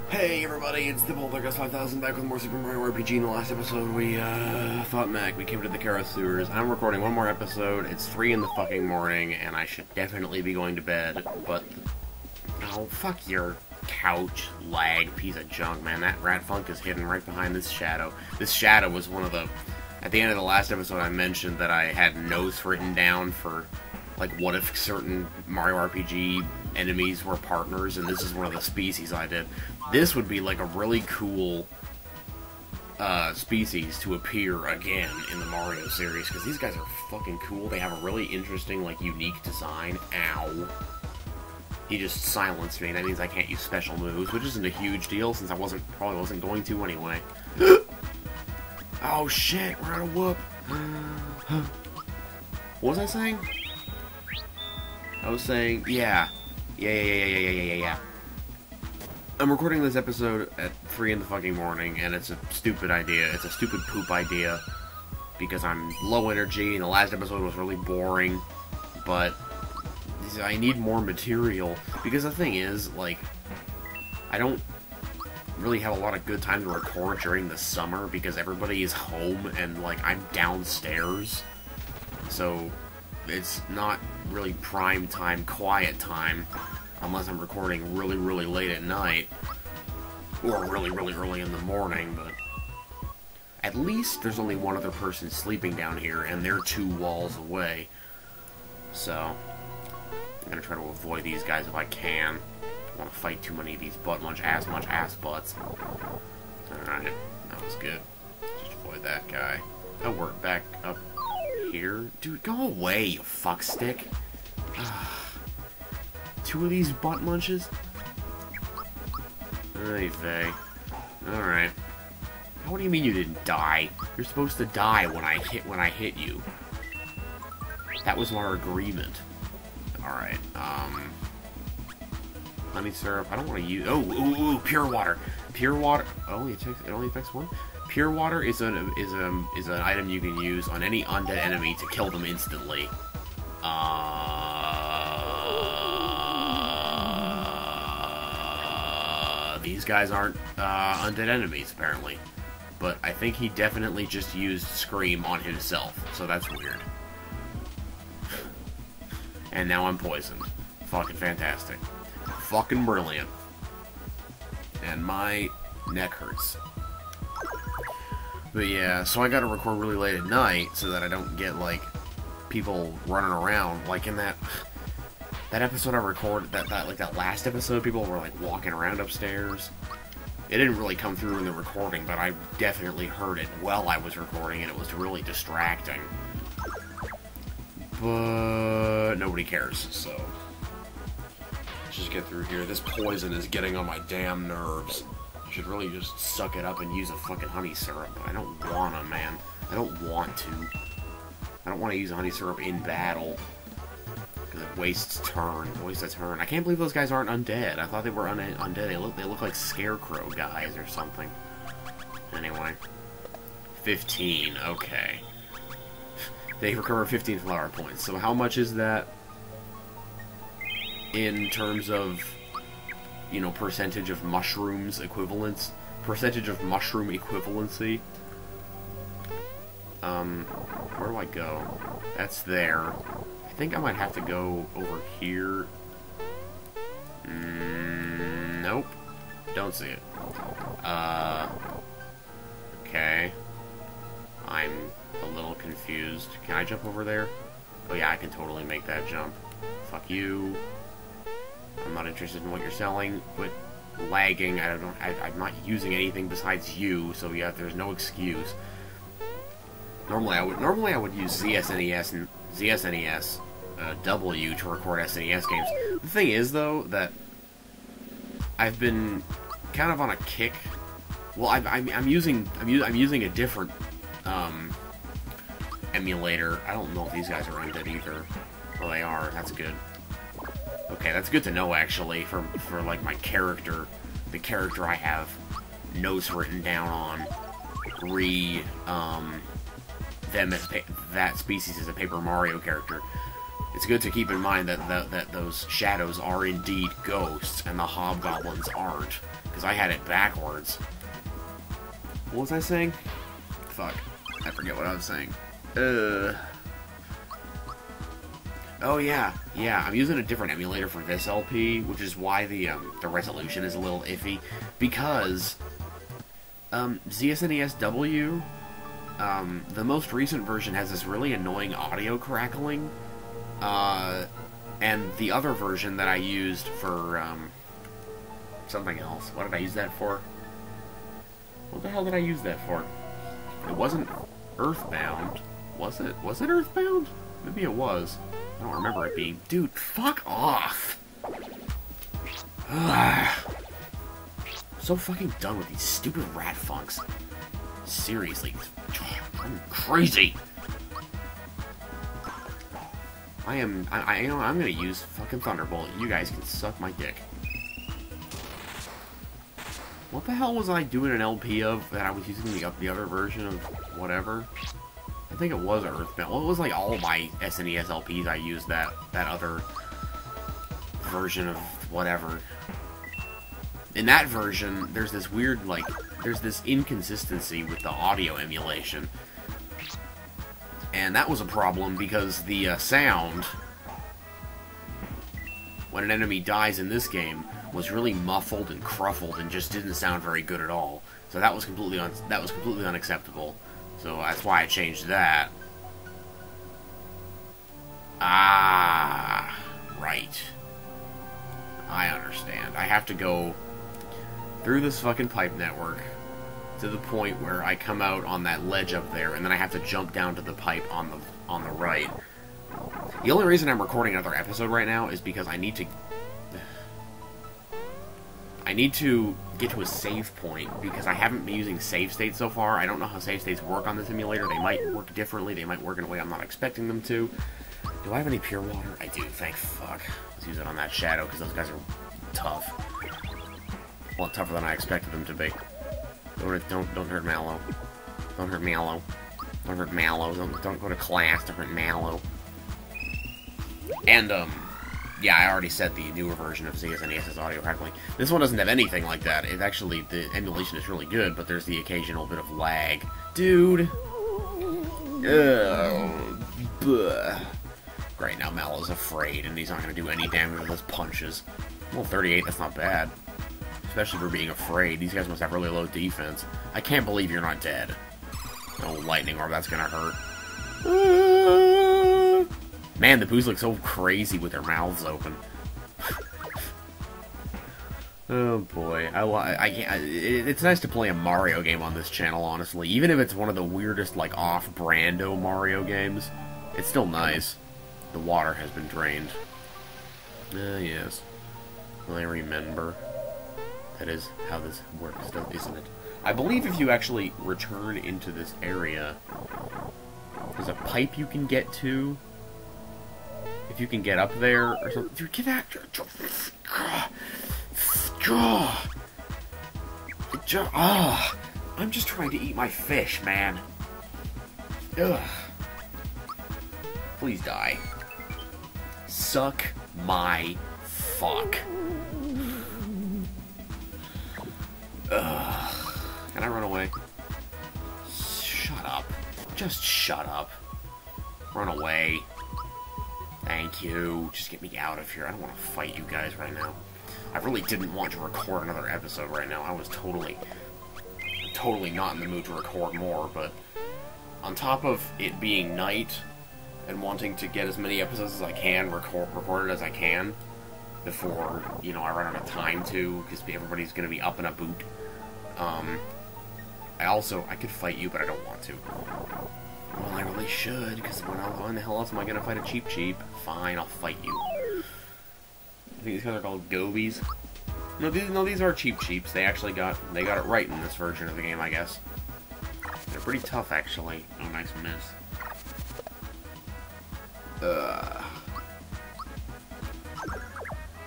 Hey everybody, it's the Poltergeist 5000 back with more Super Mario RPG. In the last episode, we fought Mac. We came to the Kero Sewers. I'm recording one more episode. It's 3 in the fucking morning, and I should definitely be going to bed, but... Oh, fuck your couch lag piece of junk, man. That rat funk is hidden right behind this shadow. This shadow was one of the... At the end of the last episode, I mentioned that I had notes written down for, like, what if certain Mario RPG enemies were partners, and this is one of the species I did. This would be like a really cool species to appear again in the Mario series, because these guys are fucking cool. They have a really interesting, like, unique design. Ow. He just silenced me. That means I can't use special moves, which isn't a huge deal, since I probably wasn't going to anyway. Oh shit, we're at a whoop. What was I saying? I was saying, yeah. I'm recording this episode at 3 in the fucking morning, and it's a stupid idea. It's a stupid poop idea, because I'm low energy, and the last episode was really boring, but I need more material, because the thing is, like, I don't really have a lot of good time to record during the summer, because everybody is home, and, like, I'm downstairs, so it's not really prime time, quiet time, unless I'm recording really, really late at night, or really, really early in the morning, but at least there's only one other person sleeping down here, and they're 2 walls away, so I'm gonna try to avoid these guys if I can. I don't want to fight too many of these much ass butts. Alright, that was good. Just avoid that guy. Oh, we're back up here. Dude, go away, you fuckstick. 2 of these butt munches? Ay vey. Alright. What do you mean you didn't die? You're supposed to die when I hit you. That was our agreement. Alright, honey syrup. I don't want to use... Oh, ooh, pure water. Pure water... It only affects one? Pure water is an item you can use on any undead enemy to kill them instantly. These guys aren't undead enemies, apparently. But I think he definitely just used Scream on himself, so that's weird. And now I'm poisoned. Fucking fantastic. Fucking brilliant. And my neck hurts. But yeah, so I gotta record really late at night so that I don't get, like, people running around. Like in that episode I recorded, that last episode, people were, like, walking around upstairs. It didn't really come through in the recording, but I definitely heard it while I was recording, and it was really distracting. But nobody cares, so let's just get through here. This poison is getting on my damn nerves. I should really just suck it up and use a fucking honey syrup, but I don't wanna, man. I don't want to. I don't want to use honey syrup in battle, because it wastes a turn. I can't believe those guys aren't undead. I thought they were undead. They look like scarecrow guys or something. Anyway. 15, okay. They recover 15 flower points. So how much is that in terms of, you know, percentage of mushrooms equivalence? Percentage of mushroom equivalency? Where do I go? That's there. I think I might have to go over here. Nope. Don't see it. Okay. I'm a little confused. Can I jump over there? Oh yeah, I can totally make that jump. Fuck you. I'm not interested in what you're selling. Quit lagging. I'm not using anything besides you, so yeah, there's no excuse. Normally I would use ZSNES and ZSNES W to record SNES games. The thing is, though, that I've been kind of on a kick. Well, I'm using a different emulator. I don't know if these guys are undead either. Well, they are. That's good. Okay, that's good to know, actually, for like my character, the character I have notes written down on. Them as that species as a Paper Mario character. it's good to keep in mind that those shadows are indeed ghosts, and the hobgoblins aren't. Because I had it backwards. What was I saying? Fuck. I forget what I was saying. Oh yeah, I'm using a different emulator for this LP, which is why the resolution is a little iffy, because ZSNES-W, the most recent version has this really annoying audio crackling, and the other version that I used for something else. What did I use that for? What the hell did I use that for? It wasn't Earthbound, was it? Was it Earthbound? Maybe it was. I don't remember it being... Dude, fuck off! So fucking done with these stupid rat funks. Seriously. I'm crazy! I'm gonna use fucking Thunderbolt. You guys can suck my dick. What the hell was I doing an LP of that I was using the other version of whatever? I think it was Earthbound. Well, it was like all my SNES LPs I used that other version of whatever. In that version, there's this weird, like, there's this inconsistency with the audio emulation. And that was a problem because the sound, when an enemy dies in this game, was really muffled and cruffled and just didn't sound very good at all. So that was completely unacceptable. So that's why I changed that. Ah, right. I understand. I have to go through this fucking pipe network to the point where I come out on that ledge up there, and then I have to jump down to the pipe on the right. The only reason I'm recording another episode right now is because I need to get to a save point, because I haven't been using save states so far. I don't know how save states work on this emulator. They might work differently. They might work in a way I'm not expecting them to. Do I have any pure water? I do, thank fuck. Let's use it on that shadow, because those guys are tough. A lot tougher than I expected them to be. Don't hurt Mallow. Don't hurt Mallow. Don't hurt Mallow. Don't go to class to hurt Mallow. And, yeah, I already said the newer version of ZSNES's audio crackling. This one doesn't have anything like that. It actually, the emulation is really good, but there's the occasional bit of lag. Dude! Great, now Mallow's afraid, and he's not going to do any damage with his punches. Well, 38, that's not bad. Especially for being afraid. These guys must have really low defense. I can't believe you're not dead. Oh, lightning orb, that's going to hurt. Man, the boos look so crazy with their mouths open. Oh boy, it's nice to play a Mario game on this channel, honestly. Even if it's one of the weirdest, like, off-brando Mario games, it's still nice. The water has been drained. Yes. I remember. That is how this works, isn't it? I believe if you actually return into this area, there's a pipe you can get to. If you can get up there or something. Dude, get out! I'm just trying to eat my fish, man. Ugh. Please die. Suck my fuck. Ugh. Can I run away? Shut up. Just shut up. Run away. Thank you. Just get me out of here. I don't want to fight you guys right now. I really didn't want to record another episode right now. I was totally not in the mood to record more, but on top of it being night and wanting to get as many episodes as I can recorded as I can before, you know, I run out of time to, because everybody's going to be up in a boot. I could fight you, but I don't want to. Well, I really should, because when the hell else am I gonna fight a Cheep? Fine, I'll fight you. I think these guys are called Gobies. No, these are Cheeps. They actually got it right in this version of the game, I guess. They're pretty tough, actually. Oh, nice miss.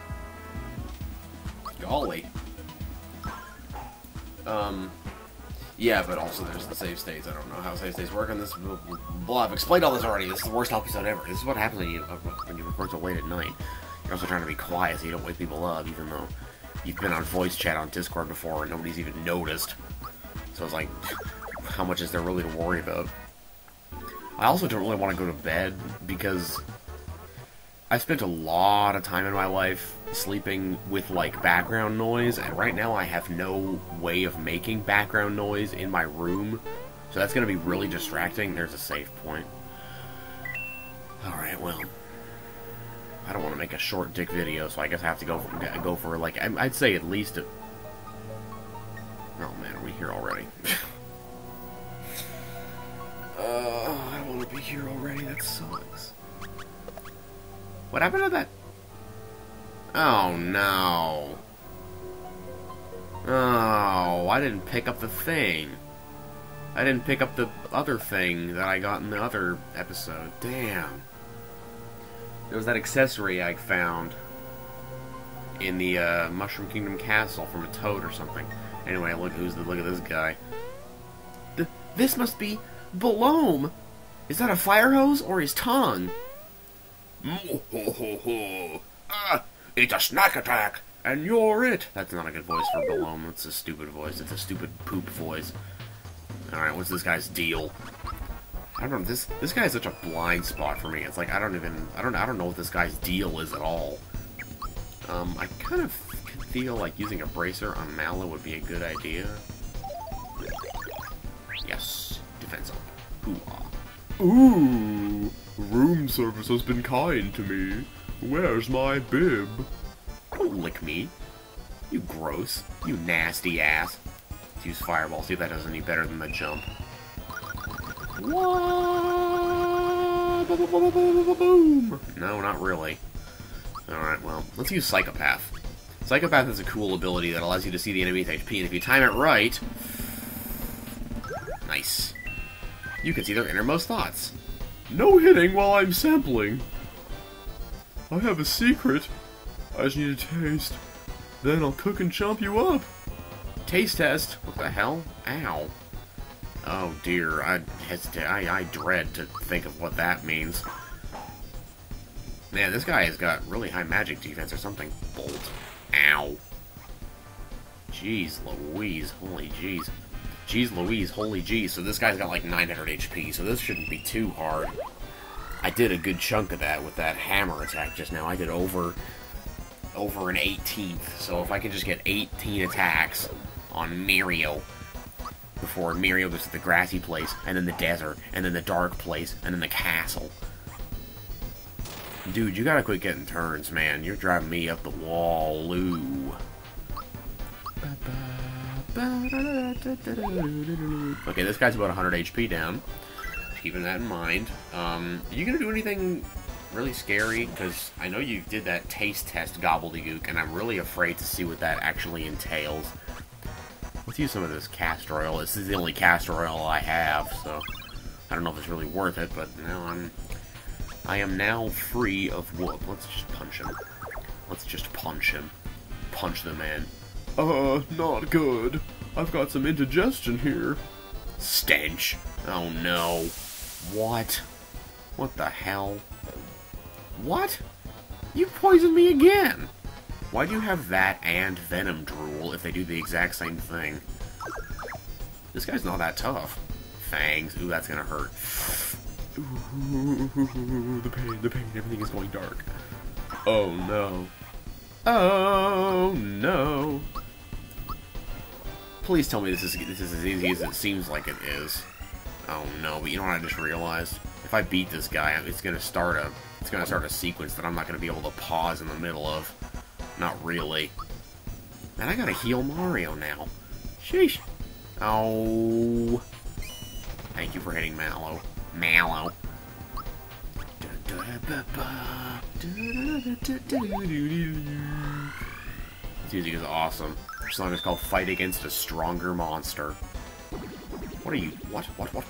Golly. Yeah, but also there's the save states. I don't know how save states work on this. Blah, I've explained all this already. This is the worst episode ever. This is what happens when you record so late at night. You're also trying to be quiet so you don't wake people up, even though you've been on voice chat on Discord before and nobody's even noticed. So it's like, how much is there really to worry about? I also don't really want to go to bed because I've spent a lot of time in my life sleeping with, like, background noise, and right now I have no way of making background noise in my room, so that's going to be really distracting. There's a save point. Alright, well, I don't want to make a short dick video, so I guess I have to go for like, I'd say at least a... Oh man, are we here already? I don't want to be here already, that sucks. What happened to that? Oh no. Oh, I didn't pick up the thing. I didn't pick up the other thing that I got in the other episode. Damn. There was that accessory I found in the Mushroom Kingdom Castle from a toad or something. Anyway, look at this guy. This must be Balome. Is that a fire hose or his tongue? It's a snack attack, and you're it. That's not a good voice for Balome. That's a stupid voice. It's a stupid poop voice. Alright, what's this guy's deal? I don't know, this guy is such a blind spot for me. It's like I don't know what this guy's deal is at all. I kind of feel like using a bracer on Mallow would be a good idea. Yes, defense up. Hoo-ah. Ooh, room service has been kind to me. Where's my bib? Don't lick me. You gross. You nasty ass. Let's use Fireball, see if that does any better than the jump. Boom! No, not really. Alright, well, let's use Psychopath. Psychopath is a cool ability that allows you to see the enemy's HP, and if you time it right... Nice. You can see their innermost thoughts. No hitting while I'm sampling. I have a secret. I just need a taste. Then I'll cook and chomp you up. Taste test? What the hell? Ow. Oh dear, I hesitate. I dread to think of what that means. Man, this guy has got really high magic defense or something. Bolt. Ow. Jeez Louise. Holy jeez. Jeez Louise. Holy jeez. So this guy's got like 900 HP, so this shouldn't be too hard. I did a good chunk of that with that hammer attack just now. I did over an 18th. So if I can just get 18 attacks on Mirio before Mirio goes to the grassy place, and then the desert, and then the dark place, and then the castle. Dude, you gotta quit getting turns, man. You're driving me up the wall, Lou. Okay, this guy's about 100 HP down. Keeping that in mind. Are you gonna do anything really scary? Because I know you did that taste test gobbledygook, and I'm really afraid to see what that actually entails. Let's use some of this castor oil. This is the only castor oil I have, so I don't know if it's really worth it, but now I am now free of whoop. Let's just punch him. Let's just punch him. Punch the man. Not good. I've got some indigestion here. Stench. Oh no. What? What the hell? What? You poisoned me again! Why do you have that and Venom Drool if they do the exact same thing? This guy's not that tough. Fangs. Ooh, that's gonna hurt. Ooh, the pain, everything is going dark. Oh no. Oh no. Please tell me this is as easy as it seems like it is. Oh no, but you know what I just realized? If I beat this guy, it's gonna start a sequence that I'm not gonna be able to pause in the middle of. Not really. And I gotta heal Mario now. Sheesh. Oh. Thank you for hitting Mallow. Mallow. This music is awesome. This song is called Fight Against a Stronger Monster. What are you? What?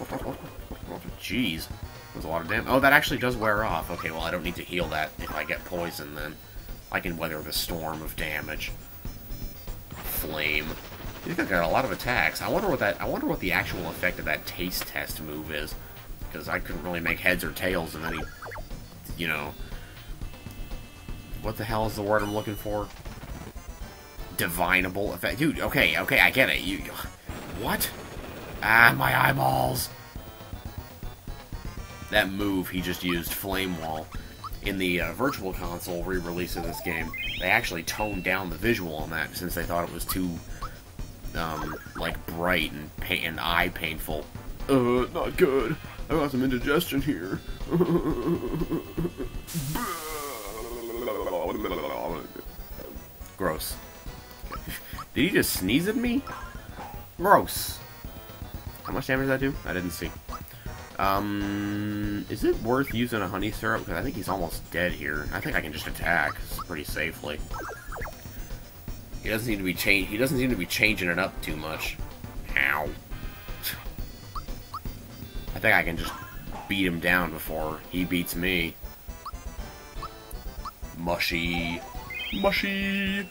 Jeez. That was a lot of damage. Oh, that actually does wear off. Okay, well, I don't need to heal that if I get poisoned, then. I can weather the storm of damage. Flame. He's got a lot of attacks. I wonder what the actual effect of that taste test move is, because I couldn't really make heads or tails of any, you know, what the hell is the word I'm looking for? Divinable effect, dude. Okay, I get it. What? Ah, my eyeballs. That move he just used, Flame Wall. In the Virtual Console re-release of this game, they actually toned down the visual on that since they thought it was too, like, bright and eye painful. Not good. I got some indigestion here. Gross. Did he just sneeze at me? Gross. How much damage did that do? I didn't see. Is it worth using a honey syrup? Because I think he's almost dead here. I think I can just attack pretty safely. He doesn't seem to be changing it up too much. Ow. I think I can just beat him down before he beats me. Mushy. Mushy.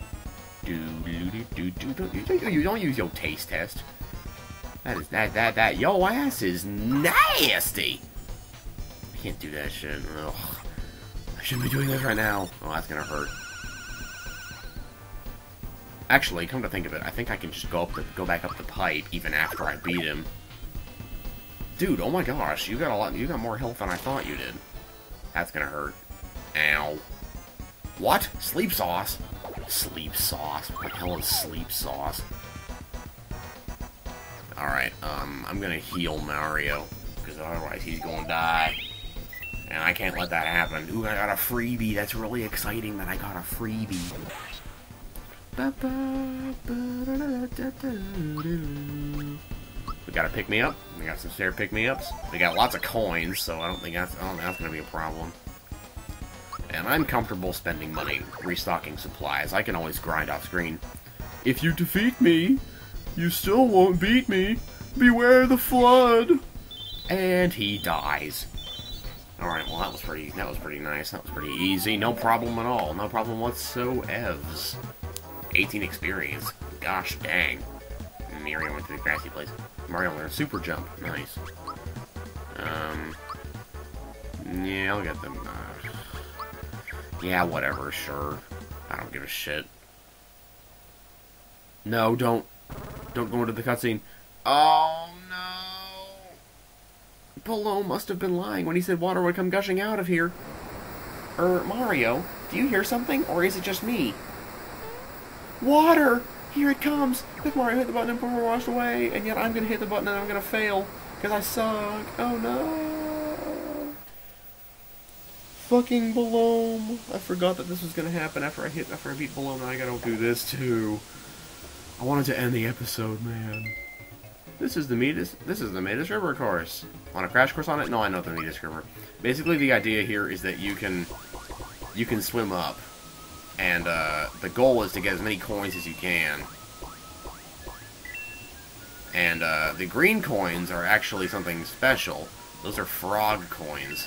You don't use your taste test. Yo ass is nasty. I can't do that shit. Ugh. I shouldn't be doing this right now. Oh, that's gonna hurt. Actually, come to think of it, I think I can just go back up the pipe even after I beat him. Dude, oh my gosh, you got more health than I thought you did. That's gonna hurt. Ow. What? Sleep sauce? Sleep sauce? What the hell is sleep sauce? Alright, I'm gonna heal Mario, because otherwise he's gonna die. And I can't let that happen. Ooh, I got a freebie. That's really exciting that I got a freebie. We got a pick-me-up. We got some spare pick-me-ups. We got lots of coins, so I don't think that's gonna be a problem. And I'm comfortable spending money restocking supplies. I can always grind off screen. If you defeat me, you still won't beat me. Beware the flood. And he dies. Alright, well that was pretty nice. That was pretty easy. No problem at all. No problem whatsoever. 18 experience. Gosh dang. Mario went to the grassy place. Mario learned super jump. Nice. Yeah, I'll get them. Yeah, whatever, sure. I don't give a shit. No, don't go into the cutscene. Oh, no. Polo must have been lying when he said water would come gushing out of here. Mario, do you hear something, or is it just me? Water! Here it comes! If Mario hit the button and we're washed away, and yet I'm gonna hit the button and I'm gonna fail, because I suck. Oh, no. Fucking Balloon. I forgot that this was gonna happen after I beat Balloon, and I gotta do this, too. I wanted to end the episode, man. This is the Metis River course. Want a crash course on it? No, I know the Metis River. Basically, the idea here is that you can swim up, and the goal is to get as many coins as you can. And the green coins are actually something special. Those are frog coins.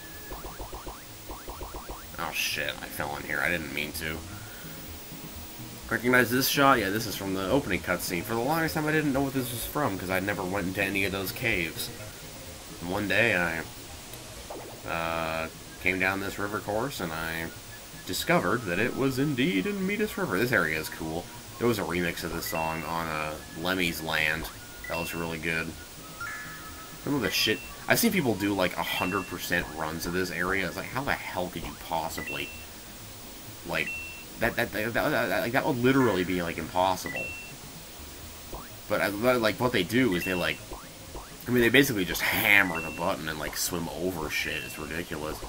Oh shit! I fell in here. I didn't mean to. Recognize this shot? Yeah, this is from the opening cutscene. For the longest time, I didn't know what this was from, because I never went into any of those caves. And one day, I came down this river course, and I discovered that it was indeed in Metis River. This area is cool. There was a remix of this song on Lemmy's Land. That was really good. Some of the shit... I've seen people do, like, 100% runs of this area. It's like, how the hell could you possibly... Like... That would literally be, like, impossible. But, like, what they do is they, like... I mean, they basically just hammer the button and, like, swim over shit. It's ridiculous.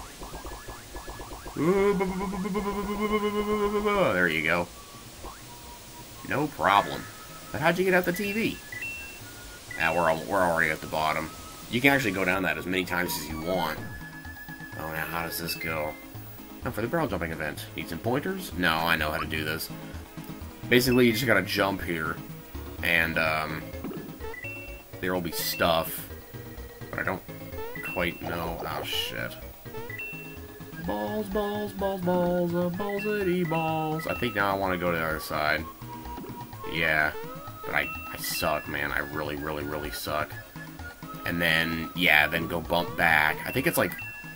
There you go. No problem. But how'd you get out the TV? Ah, we're already at the bottom. You can actually go down that as many times as you want. Oh, now how does this go? Now for the barrel jumping event. Need some pointers? No, I know how to do this. Basically, you just gotta jump here. And, there will be stuff. But I don't quite know. Oh, shit. Balls, balls, balls, balls, ballsity balls. I think now I want to go to the other side. Yeah. But I suck, man. I really, really, really suck. And then, yeah, then go bump back. I think it's like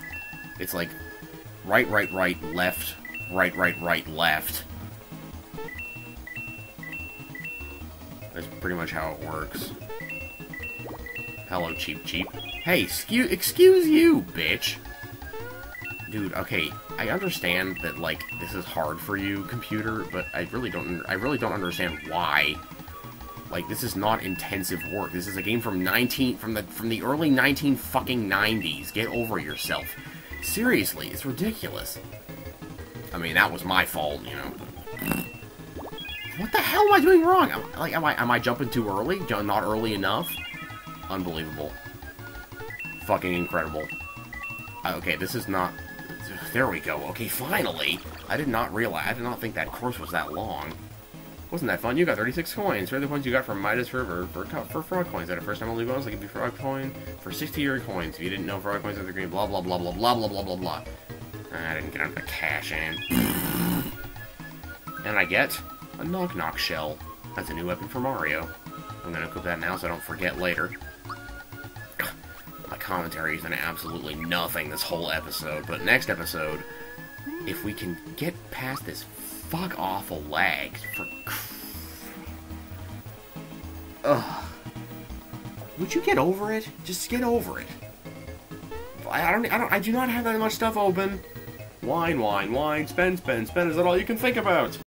right, right, right, left, right, right, right, left. That's pretty much how it works. Hello, Cheep Cheep. Hey, excuse you, bitch. Dude, okay, I understand that, like, this is hard for you, computer, but I really don't understand why. Like, this is not intensive work. This is a game from the early 1990s. Get over yourself. Seriously, it's ridiculous. I mean, that was my fault, you know. What the hell am I doing wrong? Am I jumping too early? Not early enough? Unbelievable. Fucking incredible. Okay, this is not... There we go. Okay, finally! I did not think that course was that long. Wasn't that fun? You got 36 coins. Here are the ones you got from Midas River for frog coins. At a first time only bonus, I give you frog coin for 60 coins. If you didn't know, frog coins are the green, blah, blah, blah, blah, blah, blah, blah, blah, blah. I didn't get enough to cash in. And I get a knock-knock shell. That's a new weapon for Mario. I'm gonna equip that now so I don't forget later. My commentary has been absolutely nothing this whole episode, but next episode, if we can get past this fuck-awful lag for... Ugh. Would you get over it? Just get over it. I do not have that much stuff open. Wine, wine, wine, spend, spend, spend. Is that all you can think about?